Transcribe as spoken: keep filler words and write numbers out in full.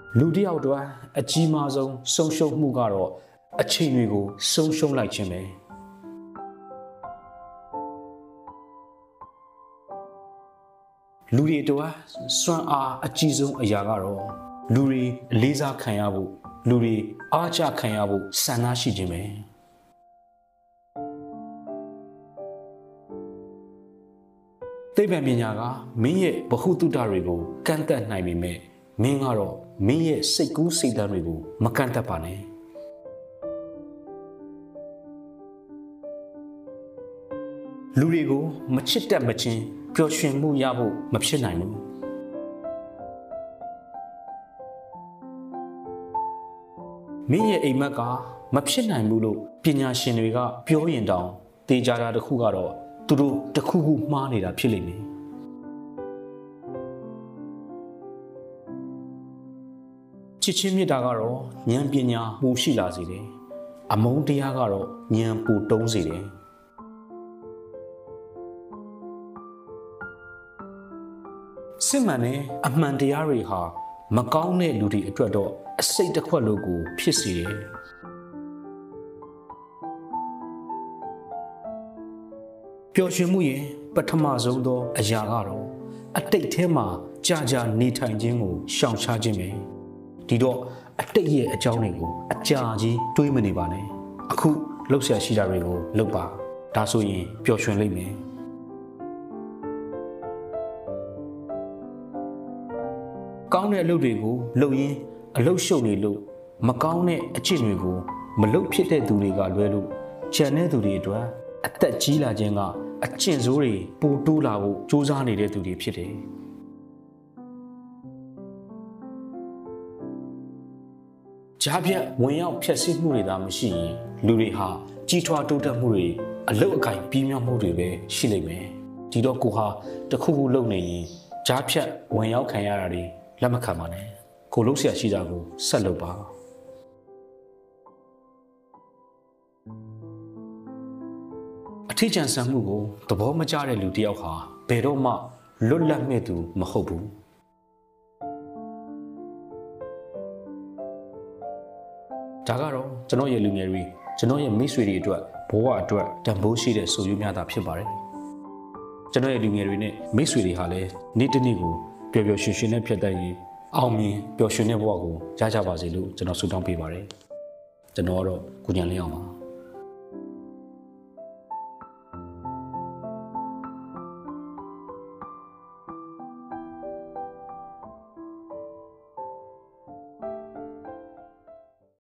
လူတစ်ယောက်တော့အကြီးမားဆုံးဆုံးရှုံးမှုကတော့အချိန်တွေကိုဆုံးရှုံးလိုက်ခြင်းပဲလူတွေတော့စွမ်းအားအကြီးဆုံးအရာကတော့လူတွေလေးစားခံရဖို့လူတွေအားချခံရဖို့ဆန္ဒရှိခြင်းပဲသိပ္ပံပညာကမင်းရဲ့ဗဟုသုတတွေကိုကန့်သတ်နိုင်ပေမဲ့မင်းကတော့မင်းရဲ့စိတ်ကူးစိတ်ဓာတ်တွေကိုမကန့်သတ်ပါနဲ့လူတွေကိုမချစ်တတ်မချင်းပျော်ရွှင်မှုရဖို့မဖြစ်နိုင်ဘူးမင်းရဲ့အိမ်မက်ကမဖြစ်နိုင်ဘူးလို့ပညာရှင်တွေကပြောရင်တောင်တေချာတာတစ်ခုကတော့သူတို့တစ်ခုခုမှားနေတာဖြစ်လိမ့်မယ်ချစ်ချင်းမြတ်တာကတော့ဉာဏ်ပညာပိုရှိလာစေတယ်အမုန်းတရားကတော့ဉာဏ်ပိုတုံးစေတယ်စစ်မှန်တဲ့အမှန်တရားတွေဟာမကောင်းတဲ့လူတွေအတွက်တော့အစိတ်တစ်ခွက်လို့ကိုဖြစ်စေတယ်ပျော်ရွှင်မှုရဲ့ပထမဆုံးသောအရာကတော့အတိတ်ထဲမှာကြာကြာနေထိုင်ခြင်းကိုရှောင်ရှားခြင်းပဲဒီတော့အတိတ်ရဲ့အကြောင်းတွေကိုအကြာကြီးတွေးမနေပါနဲ့အခုလှုပ်ရှားရှိတာတွေကိုလုပ်ပါဒါဆိုရင်ပျော်ရွှင်လိမ့်မယ်ကောင်းတဲ့အလုပ်တွေကိုလုပ်ရင်းအလုပ်ရှုပ်နေလို့မကောင်းတဲ့အကျင့်တွေကိုမလုပ်ဖြစ်တဲ့သူတွေကလွဲလို့ခြံတဲ့သူတွေအတွက်အသက်ကြီးလာခြင်းကအကျင့်ဆိုးတွေပိုတိုးလာဖို့ကြိုးစားနေတဲ့သူတွေဖြစ်တယ်ကြားပြတ်ဝင်ရောက်ဖျက်ဆီးမှုတွေသာမရှိရင်လူတွေဟာကြီးထွားတိုးတက်မှုတွေအလုတ်အကင်ပြီးမြောက်မှုတွေပဲရှိလိမ့်မယ်ဒီတော့ကိုဟာတခုခုလုပ်နေရင်ကြားဖြတ်ဝင်ရောက်ခံရတာတွေလက်မခံပါနဲ့ကိုလှုပ်ရှားရှိတာကိုဆက်လုပ်ပါအထီးကျန်ဆန်မှုကိုသဘောမကျတဲ့လူတစ်ယောက်ဟာဘယ်တော့မှလွတ်လပ်မဲ့သူမဟုတ်ဘူးဒါကတော့ကျွန်တော်ရဲ့လူငယ်တွေကျွန်တော်ရဲ့မိတ်ဆွေတွေအတွက်ဘဝအတွက်တန်ဖိုးရှိတဲ့ဆိုရများတာဖြစ်ပါတယ်ကျွန်တော်ရဲ့လူငယ်တွေနဲ့မိတ်ဆွေတွေဟာလည်းနေ့တစ်နေ့ကိုပျော်ပျော်ရွှင်ရွှင်နဲ့ဖြတ်သန်းရင်အောင်မြင်ပျော်ရွှင်တဲ့ဘဝကိုရကြပါစေလို့ကျွန်တော်ဆုတောင်းပေးပါတယ်ကျွန်တော်ကတော့ကိုဉာဏ်လင်းအောင်ပါ